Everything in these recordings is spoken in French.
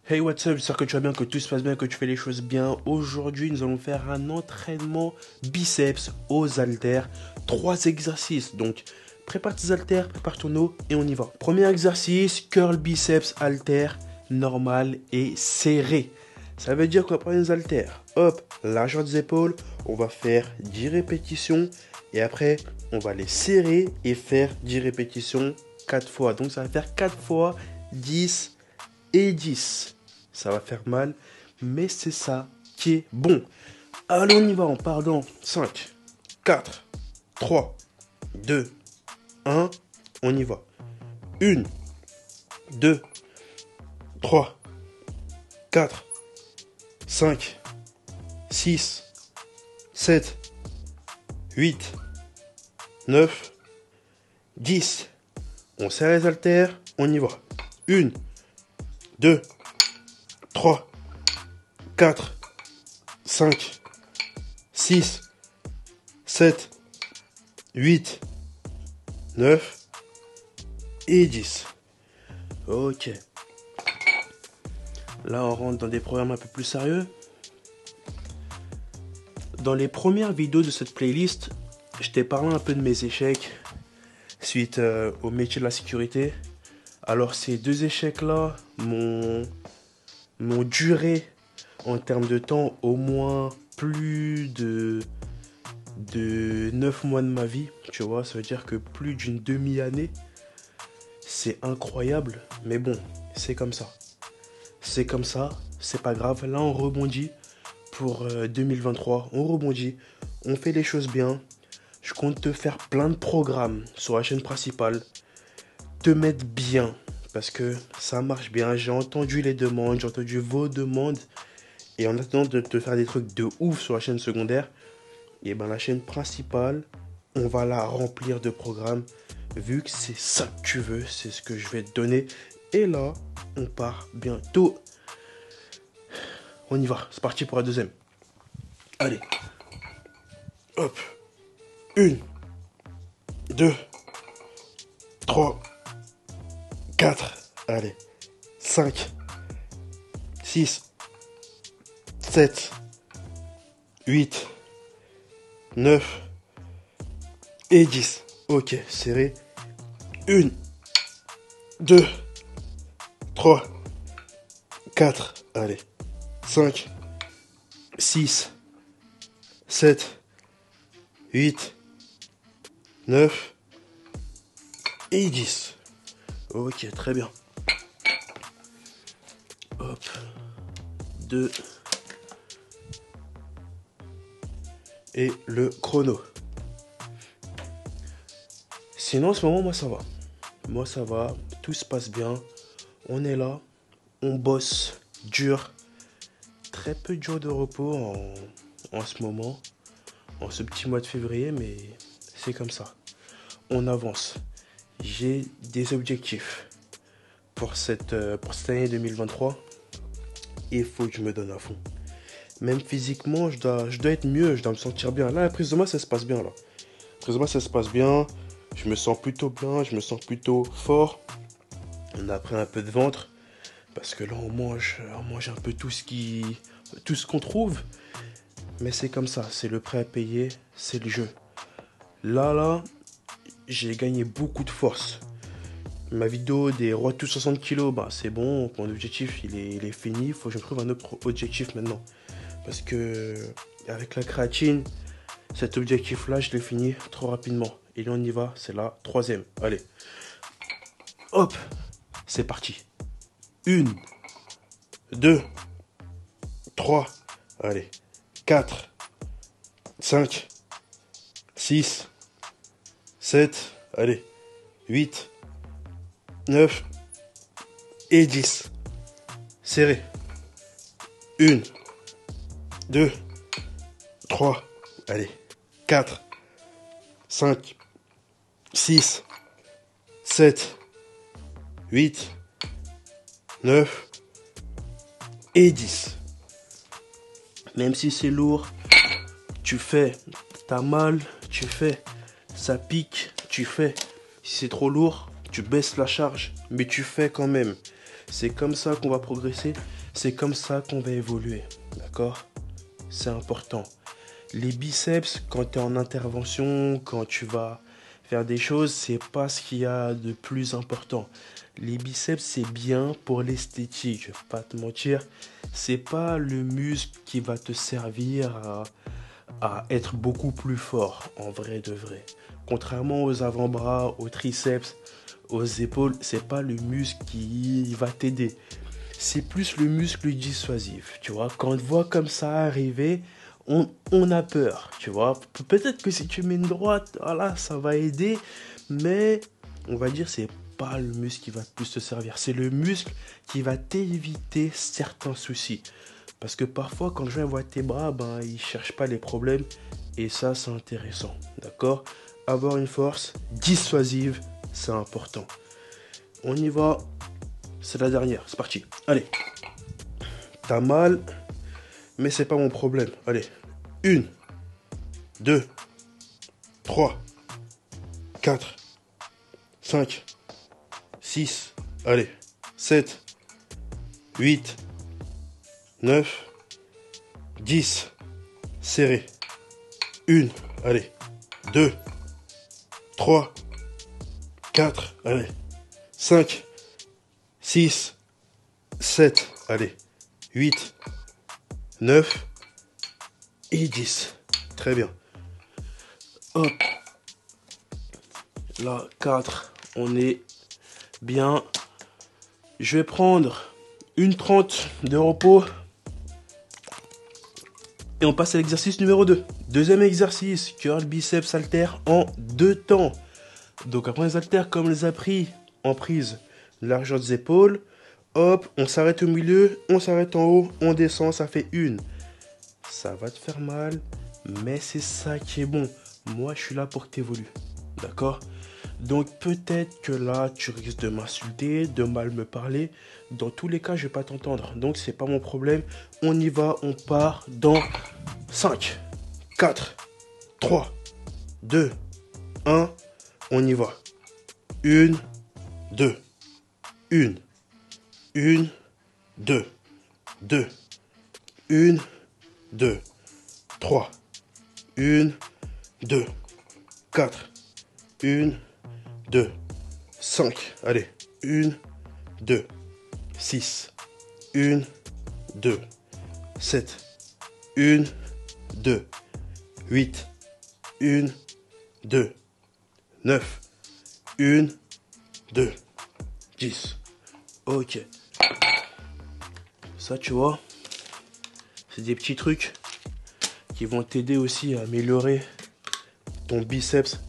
Hey, what's up, j'espère que tu vas bien, que tout se passe bien, que tu fais les choses bien. Aujourd'hui, nous allons faire un entraînement biceps aux haltères. 3 exercices, donc prépare tes haltères, prépare ton eau et on y va. Premier exercice, curl biceps haltères, normal et serré. Ça veut dire qu'on va prendre les haltères, hop, largeur des épaules, on va faire 10 répétitions et après, on va les serrer et faire 10 répétitions 4 fois. Donc ça va faire 4 fois 10 et 10. Ça va faire mal, mais c'est ça qui est bon. Allez, on y va, on part dans 5, 4, 3, 2, 1, on y va. 1, 2, 3, 4, 5, 6, 7, 8, 9, 10. On serre les haltères, on y va. 1, 2, 3, 4, 5, 6, 7, 8, 9 et 10. Ok. Là, on rentre dans des programmes un peu plus sérieux. Dans les premières vidéos de cette playlist, je t'ai parlé un peu de mes échecs suite au métier de la sécurité. Alors, ces 2 échecs-là m'ont duré en termes de temps au moins plus de 9 mois de ma vie. Tu vois, ça veut dire que plus d'une demi-année. C'est incroyable, mais bon, c'est comme ça. C'est comme ça, c'est pas grave. Là, on rebondit pour 2023. On rebondit, on fait les choses bien. Je compte te faire plein de programmes sur la chaîne principale. Te mettre bien, parce que ça marche bien. J'ai entendu les demandes, j'ai entendu vos demandes. Et en attendant de te faire des trucs de ouf sur la chaîne secondaire, et ben la chaîne principale, on va la remplir de programmes. Vu que c'est ça que tu veux, c'est ce que je vais te donner. Et là, on part bientôt. On y va, c'est parti pour la deuxième. Allez. Hop. 1, 2, 3, 4. Allez. 5, 6, 7, 8, 9 et 10. Ok, serré. 1, 2, 3, 4, allez. 5, 6, 7, 8, 9 et 10. Ok, très bien. Hop. 2. Et le chrono. Sinon, en ce moment, moi, ça va. Moi, ça va. Tout se passe bien. On est là. On bosse dur. Très peu de jours de repos en ce moment. En ce petit mois de février, mais c'est comme ça. On avance. J'ai des objectifs pour cette année 2023. Et il faut que je me donne à fond. Même physiquement, je dois être mieux. Je dois me sentir bien. Là, la prise de main, ça se passe bien. Là. La prise de main, ça se passe bien. Je me sens plutôt bien. Je me sens plutôt fort. On a pris un peu de ventre. Parce que là, on mange un peu tout ce qu'on trouve. Mais c'est comme ça. C'est le prêt à payer. C'est le jeu. Là, j'ai gagné beaucoup de force. Ma vidéo des rois de 60 kilos, bah, c'est bon. Mon objectif, il est fini. Il faut que je me trouve un autre objectif maintenant. Parce que avec la créatine, cet objectif-là, je l'ai fini trop rapidement. Et là, on y va. C'est la 3e. Allez. Hop. C'est parti. 1, 2, 3. Allez. 4, 5, 6, 7. Allez. 8, 9 et 10. Serré. 1, 2, 3. Allez. 4, 5, 6, 7, 8, 9 et 10. Même si c'est lourd, tu fais, t'as mal, tu fais, ça pique, tu fais. Si c'est trop lourd, tu baisses la charge, mais tu fais quand même. C'est comme ça qu'on va progresser. C'est comme ça qu'on va évoluer. D'accord? C'est important. Les biceps, quand tu es en intervention, quand tu vas faire des choses, c'est pas ce qu'il y a de plus important. Les biceps, c'est bien pour l'esthétique. Je vais pas te mentir. C'est pas le muscle qui va te servir à être beaucoup plus fort, en vrai de vrai. Contrairement aux avant-bras, aux triceps, aux épaules, c'est pas le muscle qui va t'aider. C'est plus le muscle dissuasif, tu vois. Quand on te voit comme ça arriver, on a peur, tu vois. Peut-être que si tu mets une droite, voilà, ça va aider, mais on va dire c'est pas le muscle qui va plus te servir. C'est le muscle qui va t'éviter certains soucis. Parce que parfois, quand je vois tes bras, ben, ils cherchent pas les problèmes. Et ça, c'est intéressant, d'accord? Avoir une force dissuasive, c'est important. On y va. C'est la dernière, c'est parti. Allez. T'as mal, mais c'est pas mon problème. Allez. 1, 2, 3, 4, 5, 6, allez. 7, 8, 9, 10. Serré. 1, allez. 2, 3, 4, allez. 5, 6, 7, allez. 8, 9 et 10. Très bien. Hop. Là, 4. On est bien. Je vais prendre une 30 de repos. Et on passe à l'exercice numéro 2. Deuxième exercice, curl biceps haltère en 2 temps. Donc après les haltères, comme on les a pris en prise, largeur des épaules, hop, on s'arrête au milieu, on s'arrête en haut, on descend, ça fait 1. Ça va te faire mal, mais c'est ça qui est bon. Moi, je suis là pour que tu évolues. D'accord? Donc peut-être que là, tu risques de m'insulter, de mal me parler. Dans tous les cas, je vais pas t'entendre. Donc c'est pas mon problème. On y va, on part dans 5, 4, 3, 2, 1. On y va. 1, 2, 1, 1, 2, 2, 1, 2, 3, 1, 2, 4, 1, 2, 5, allez, 1, 2, 6, 1, 2, 7, 1, 2, 8, 1, 2, 9, 1, 2, 10. Ok. Ça, tu vois, c'est des petits trucs qui vont t'aider aussi à améliorer ton biceps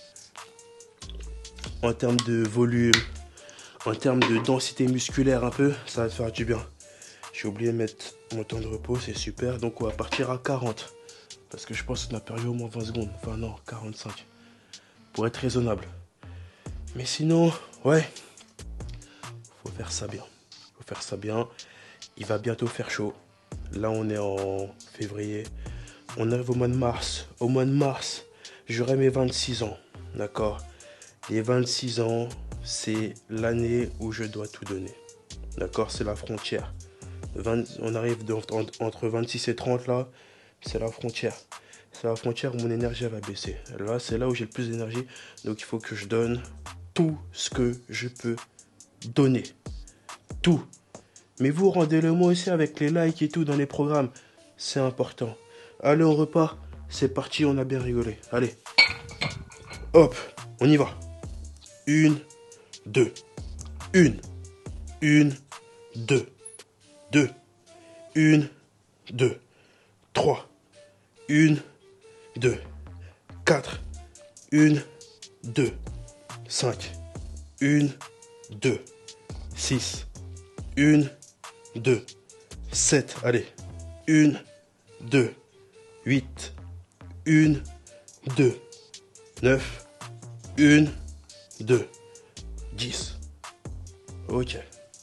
en termes de volume, en termes de densité musculaire un peu, ça va te faire du bien. J'ai oublié de mettre mon temps de repos, c'est super. Donc on va partir à 40. Parce que je pense qu'on a perdu au moins 20 secondes. Enfin non, 45. Pour être raisonnable. Mais sinon, ouais, faut faire ça bien. Faut faire ça bien. Il va bientôt faire chaud. Là on est en février. On arrive au mois de mars. Au mois de mars, j'aurai mes 26 ans. D'accord? Les 26 ans, c'est l'année où je dois tout donner. D'accord? C'est la frontière. On arrive entre 26 et 30 là, c'est la frontière. C'est la frontière où mon énergie va baisser. Là, c'est là où j'ai le plus d'énergie. Donc il faut que je donne tout ce que je peux donner. Tout. Mais vous rendez-le moi aussi avec les likes et tout dans les programmes. C'est important. Allez, on repart. C'est parti, on a bien rigolé. Allez. Hop, on y va. 1, 2, 1, 1, 2, 2, 1, 2, 3, 1, 2, 4, 1, 2, 5, 1, 2, 6, 1, 2, 7, allez, 1, 2, 8, 1, 2, 9, 1, 2, 10. Ok.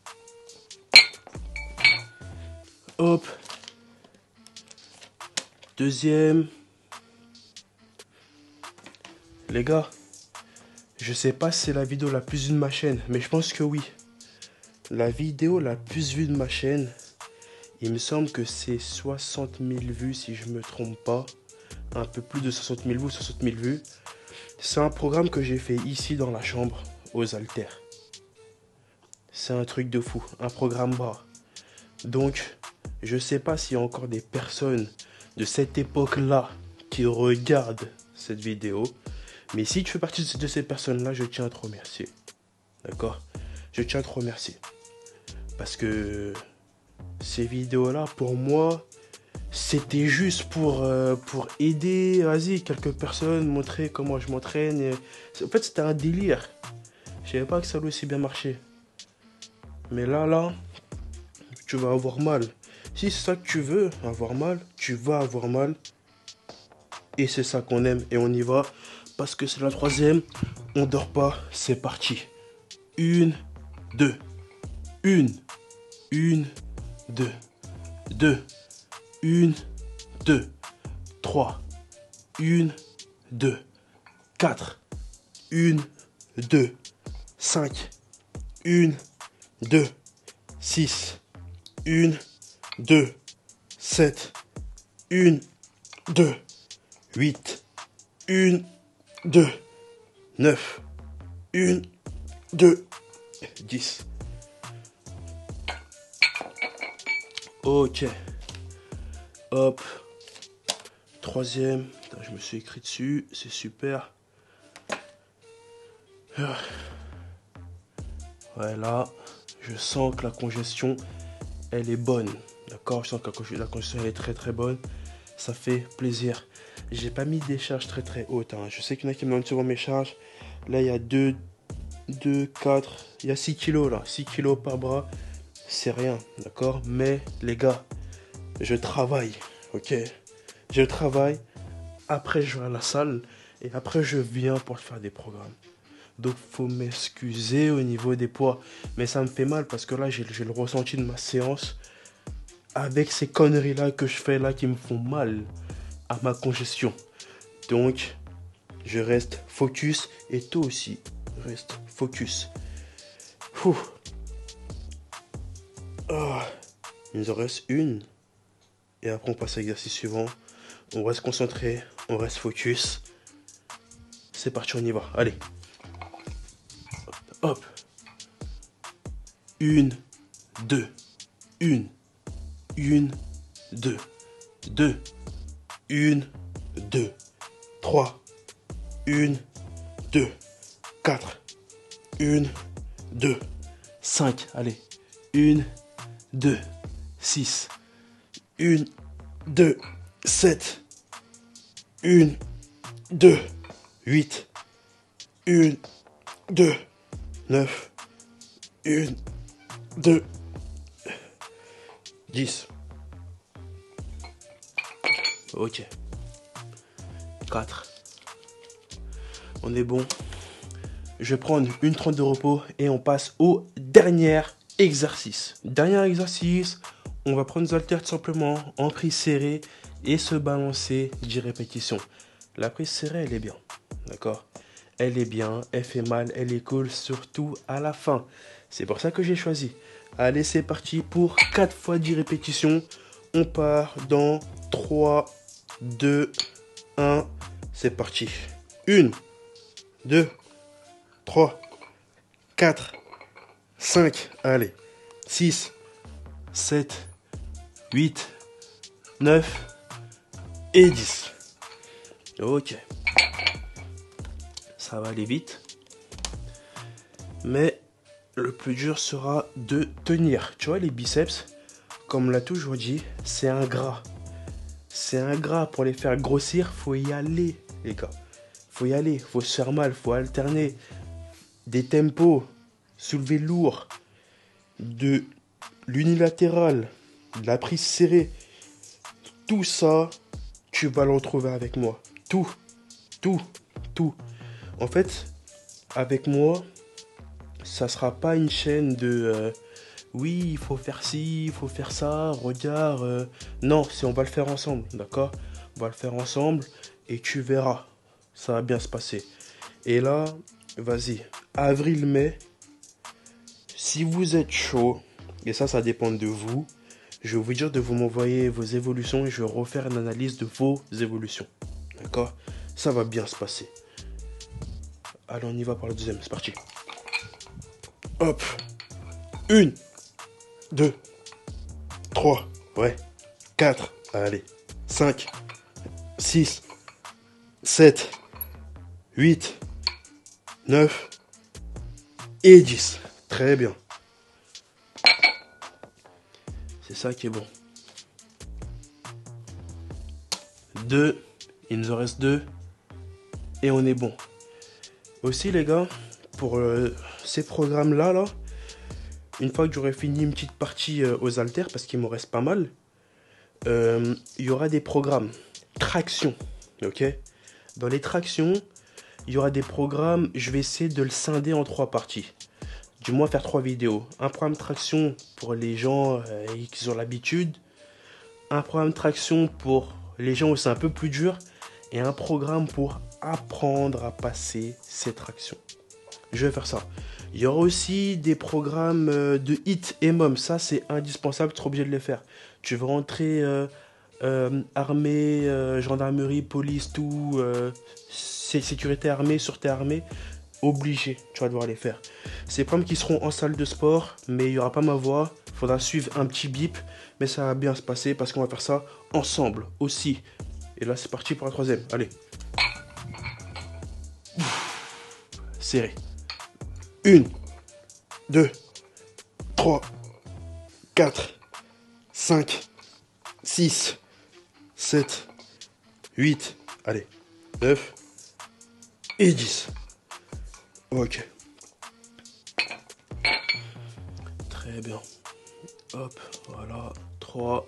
Hop. Deuxième. Les gars, je sais pas si c'est la vidéo la plus vue de ma chaîne, mais je pense que oui. La vidéo la plus vue de ma chaîne, il me semble que c'est 60 000 vues si je me trompe pas. Un peu plus de 60 000 vues, 60 000 vues. C'est un programme que j'ai fait ici dans la chambre, aux haltères. C'est un truc de fou, un programme bras. Donc, je sais pas s'il y a encore des personnes de cette époque-là qui regardent cette vidéo. Mais si tu fais partie de ces personnes-là, je tiens à te remercier. D'accord? Je tiens à te remercier. Parce que ces vidéos-là, pour moi, c'était juste pour aider, vas-y, quelques personnes, montrer comment je m'entraîne. En fait, c'était un délire. Je savais pas que ça allait aussi bien marcher. Mais là, tu vas avoir mal. Si c'est ça que tu veux, avoir mal, tu vas avoir mal. Et c'est ça qu'on aime. Et on y va. Parce que c'est la troisième. On dort pas. C'est parti. 1, 2. 1, 1, 2. 2. 1, 2. 3. 1, 2. 4. 1, 2. 5. 1, 2. 6. 1, 2. 7. 1, 2. 8. 1, 2. 9. 1, 2. 10. Ok. Hop. Troisième. Putain, je me suis écrit dessus. C'est super. Ouais, là, je sens que la congestion, elle est bonne. D'accord? Je sens que la congestion, elle est très très bonne. Ça fait plaisir. J'ai pas mis des charges très très hautes. Hein. Je sais qu'il y en a qui me demandent souvent mes charges. Là, il y a 2, 4. Il y a 6 kilos là. 6 kilos par bras. C'est rien. D'accord? Mais les gars, je travaille. Ok? Je travaille. Après, je vais à la salle. Et après, je viens pour faire des programmes. Donc, faut m'excuser au niveau des poids. Mais ça me fait mal parce que là, j'ai le ressenti de ma séance. Avec ces conneries-là que je fais là qui me font mal à ma congestion. Donc, je reste focus et toi aussi, reste focus. Ouh. Oh. Il nous en reste une. Et après, on passe à l'exercice suivant. On reste concentré, on reste focus. C'est parti, on y va. Allez. Hop. 1, 2. 1, 1, 2. 2. 1, 2. 3. 1, 2. 4. 1, 2. 5. Allez. 1, 2. 6. 1, 2. 7. 1, 2. 8. 1, 2. 9. 1, 2. 10. Ok. 4. On est bon. Je vais prendre une 30 de repos et on passe au dernier exercice. Dernier exercice, on va prendre nos haltères tout simplement en prise serrée et se balancer 10 répétitions. La prise serrée, elle est bien. D'accord? Elle est bien, elle fait mal, elle est cool, surtout à la fin. C'est pour ça que j'ai choisi. Allez, c'est parti pour 4 fois 10 répétitions. On part dans 3, 2, 1. C'est parti. 1, 2, 3, 4, 5, allez, 6, 7, 8, 9 et 10. Ok. Ça va aller vite. Mais le plus dur sera de tenir. Tu vois, les biceps, comme on l'a toujours dit, c'est un gras. C'est un gras. Pour les faire grossir, faut y aller, les gars. Faut y aller, faut se faire mal, faut alterner. Des tempos, soulever lourd, de l'unilatéral, de la prise serrée. Tout ça, tu vas le retrouver avec moi. Tout. En fait, avec moi, ça sera pas une chaîne de oui, il faut faire ci, il faut faire ça, regarde. Non, on va le faire ensemble, d'accord? On va le faire ensemble et tu verras. Ça va bien se passer. Et là, vas-y, avril-mai, Si vous êtes chaud, et ça dépend de vous, je vais vous dire de vous m'envoyer vos évolutions et je vais refaire une analyse de vos évolutions. D'accord? Ça va bien se passer. Allez, on y va pour le deuxième, c'est parti. Hop. 1, 2, 3, ouais. 4, allez. 5, 6, 7, 8, 9 et 10. Très bien. C'est ça qui est bon. 2, il nous en reste 2 et on est bon. Aussi les gars, pour ces programmes-là, une fois que j'aurai fini une petite partie aux haltères, parce qu'il m'en reste pas mal, il y aura des programmes traction, ok? Dans les tractions, il y aura des programmes, je vais essayer de le scinder en 3 parties. Du moins faire 3 vidéos. Un programme traction pour les gens qui ont l'habitude, un programme traction pour les gens où c'est un peu plus dur, et un programme pour apprendre à passer ces tractions. Je vais faire ça. Il y aura aussi des programmes de hit et mom. Ça, c'est indispensable, tu es obligé de les faire. Tu vas rentrer armée, gendarmerie, police, tout, sécurité armée, sûreté armée. Obligé, tu vas devoir les faire. C'est des programmes qui seront en salle de sport, mais il n'y aura pas ma voix. Il faudra suivre un petit bip, mais ça va bien se passer parce qu'on va faire ça ensemble aussi. Et là, c'est parti pour la troisième. Allez. Serré. 1, 2, 3, 4, 5, 6, 7, 8, allez, 9 et 10. Ok. Très bien. Hop, voilà, 3.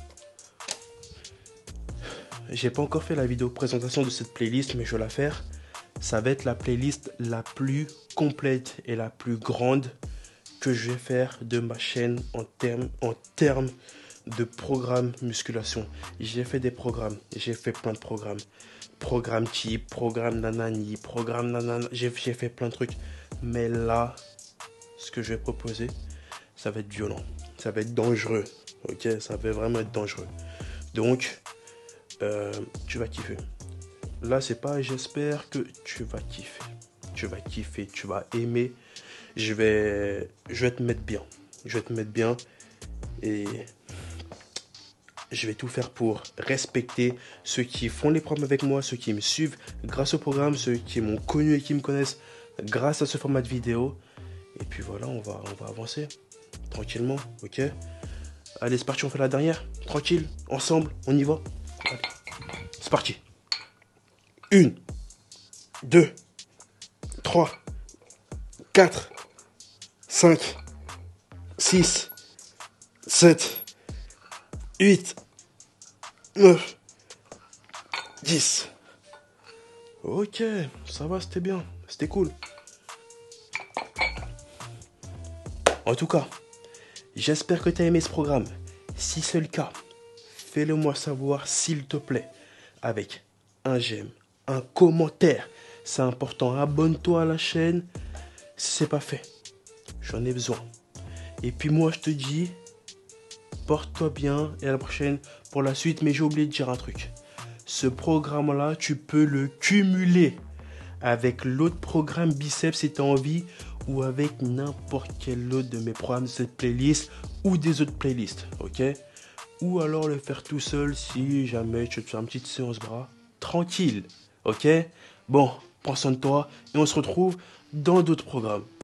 J'ai pas encore fait la vidéo présentation de cette playlist, mais je vais la faire. Ça va être la playlist la plus complète et la plus grande que je vais faire de ma chaîne en termes de programme musculation. J'ai fait des programmes, j'ai fait plein de programmes. Programme type, programme nanani, programme nanana, j'ai fait plein de trucs. Mais là, ce que je vais proposer, ça va être violent, ça va être dangereux, ok? Ça va vraiment être dangereux. Donc, tu vas kiffer. Là, c'est pas j'espère que tu vas kiffer. Tu vas kiffer, tu vas aimer. Je vais te mettre bien. Je vais te mettre bien et je vais tout faire pour respecter ceux qui font les programmes avec moi, ceux qui me suivent grâce au programme, ceux qui m'ont connu et qui me connaissent grâce à ce format de vidéo. Et puis voilà, on va avancer tranquillement, ok? Allez, c'est parti, on fait la dernière. Tranquille, ensemble, on y va. Allez, c'est parti. 1, 2, 3, 4, 5, 6, 7, 8, 9, 10. Ok, ça va, c'était bien, c'était cool. En tout cas, j'espère que tu as aimé ce programme. Si c'est le cas, fais-le moi savoir s'il te plaît. Avec un j'aime, un commentaire. C'est important, abonne-toi à la chaîne si c'est pas fait. J'en ai besoin. Et puis moi je te dis, porte-toi bien et à la prochaine pour la suite. Mais j'ai oublié de dire un truc. Ce programme-là, tu peux le cumuler avec l'autre programme biceps si tu as envie, ou avec n'importe quel autre de mes programmes de cette playlist ou des autres playlists, ok? Ou alors le faire tout seul si jamais tu veux te faire une petite séance bras tranquille, ok? Bon, prends soin de toi et on se retrouve dans d'autres programmes.